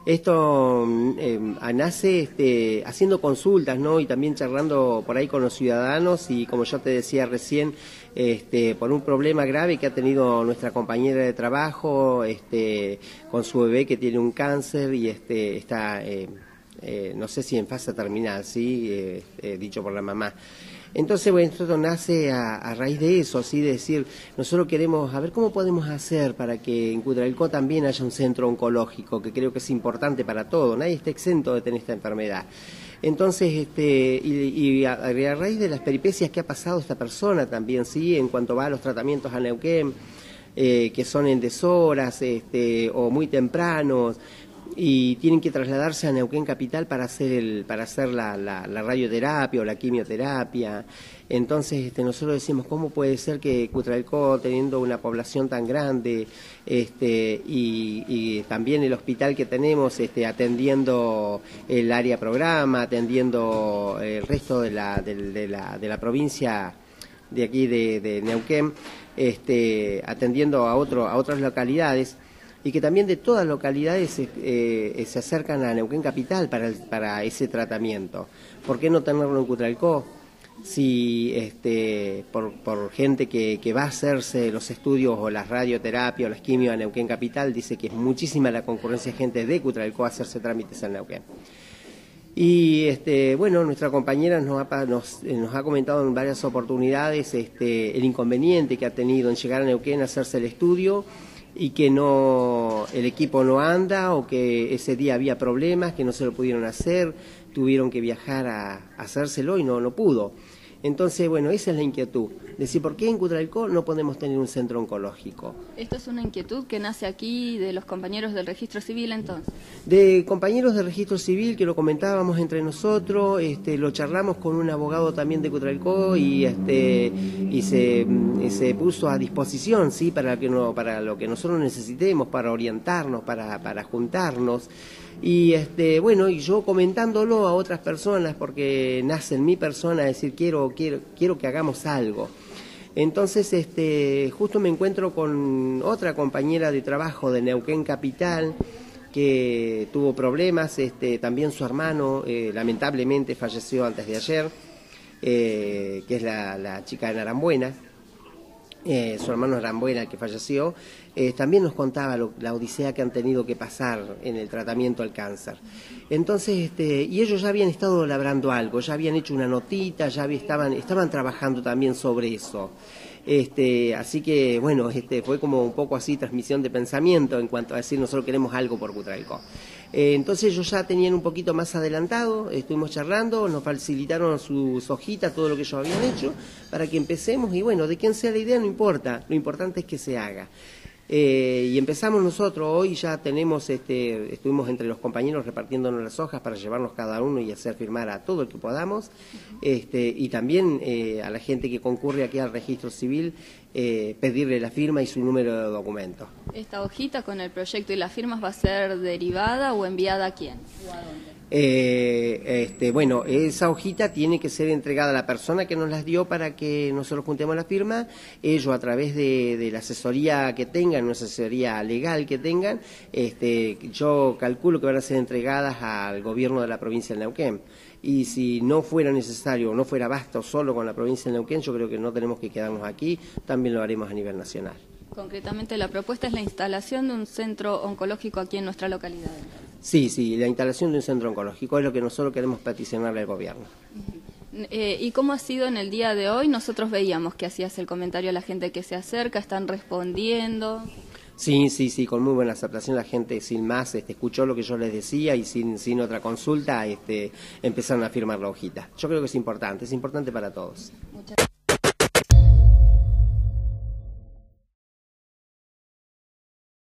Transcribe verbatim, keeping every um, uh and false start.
Esto eh, nace este, haciendo consultas, ¿no? Y también charlando por ahí con los ciudadanos y, como yo te decía recién, este, por un problema grave que ha tenido nuestra compañera de trabajo este, con su bebé que tiene un cáncer y este, está... Eh, Eh, no sé si en fase terminal, sí, eh, eh, dicho por la mamá. Entonces, bueno, esto nace a, a raíz de eso, sí, de decir, nosotros queremos, a ver cómo podemos hacer para que en Cutralcó también haya un centro oncológico, que creo que es importante para todo, nadie está exento de tener esta enfermedad. Entonces, este, y, y a, a raíz de las peripecias que ha pasado esta persona también, sí, en cuanto va a los tratamientos a Neuquén, eh, que son en deshoras, este, o muy tempranos, y tienen que trasladarse a Neuquén Capital para hacer el para hacer la, la, la radioterapia o la quimioterapia. Entonces este, nosotros decimos, ¿cómo puede ser que Cutralcó, teniendo una población tan grande, este, y, y también el hospital que tenemos, este, atendiendo el área programa, atendiendo el resto de la, de, de la, de la provincia de aquí de, de Neuquén, este, atendiendo a, otro, a otras localidades, y que también de todas las localidades eh, se acercan a Neuquén Capital para, el, para ese tratamiento? ¿Por qué no tenerlo en Cutralcó? Si este, por, por gente que, que va a hacerse los estudios o las radioterapias o las quimios a Neuquén Capital, dice que es muchísima la concurrencia de gente de Cutralcó a hacerse trámites en Neuquén. Y este, bueno, nuestra compañera nos ha, nos, nos ha comentado en varias oportunidades este, el inconveniente que ha tenido en llegar a Neuquén a hacerse el estudio, y que no el equipo no anda, o que ese día había problemas, que no se lo pudieron hacer, tuvieron que viajar a, a hacérselo y no, no pudo. Entonces, bueno, esa es la inquietud, decir, ¿por qué en Cutralcó no podemos tener un centro oncológico? Esto es una inquietud que nace aquí de los compañeros del Registro Civil, entonces. De compañeros del Registro Civil, que lo comentábamos entre nosotros, este, lo charlamos con un abogado también de Cutralcó y este y se, y se puso a disposición, sí, para que no, para lo que nosotros necesitemos, para orientarnos, para, para juntarnos. Y este, bueno, y yo comentándolo a otras personas, porque nace en mi persona decir, quiero, quiero, quiero que hagamos algo. Entonces, este, justo me encuentro con otra compañera de trabajo de Neuquén Capital, que tuvo problemas, este, también su hermano eh, lamentablemente falleció antes de ayer, eh, que es la, la chica de Narambuena. Eh, su hermano Narambuena, el que falleció, eh, también nos contaba lo, la odisea que han tenido que pasar en el tratamiento al cáncer. Entonces, este, y ellos ya habían estado labrando algo, ya habían hecho una notita, ya había, estaban, estaban trabajando también sobre eso. Este, así que, bueno, este, fue como un poco así transmisión de pensamiento en cuanto a decir, nosotros queremos algo por Cutralcó. Eh, entonces ellos ya tenían un poquito más adelantado, estuvimos charlando, nos facilitaron sus hojitas, todo lo que ellos habían hecho, para que empecemos, y bueno, de quién sea la idea no importa, lo importante es que se haga. Eh, y empezamos nosotros, hoy ya tenemos, este, estuvimos entre los compañeros repartiéndonos las hojas para llevarnos cada uno y hacer firmar a todo el que podamos, este, y también eh, a la gente que concurre aquí al Registro Civil, eh, pedirle la firma y su número de documento. ¿Esta hojita con el proyecto y las firmas va a ser derivada o enviada a quién? ¿O a dónde? Eh, este, bueno, esa hojita tiene que ser entregada a la persona que nos las dio para que nosotros juntemos la firma. Ellos, a través de, de la asesoría que tengan, una asesoría legal que tengan, este, yo calculo que van a ser entregadas al gobierno de la provincia de Neuquén. Y si no fuera necesario o no fuera basta solo con la provincia de Neuquén, yo creo que no tenemos que quedarnos aquí, también lo haremos a nivel nacional. Concretamente, la propuesta es la instalación de un centro oncológico aquí en nuestra localidad. Sí, sí, la instalación de un centro oncológico es lo que nosotros queremos peticionarle al gobierno. Eh, ¿Y cómo ha sido en el día de hoy? Nosotros veíamos que hacías el comentario a la gente que se acerca, están respondiendo. Sí, sí, sí, con muy buena aceptación la gente sin más este, escuchó lo que yo les decía y sin, sin otra consulta este, empezaron a firmar la hojita. Yo creo que es importante, es importante para todos. Muchas gracias.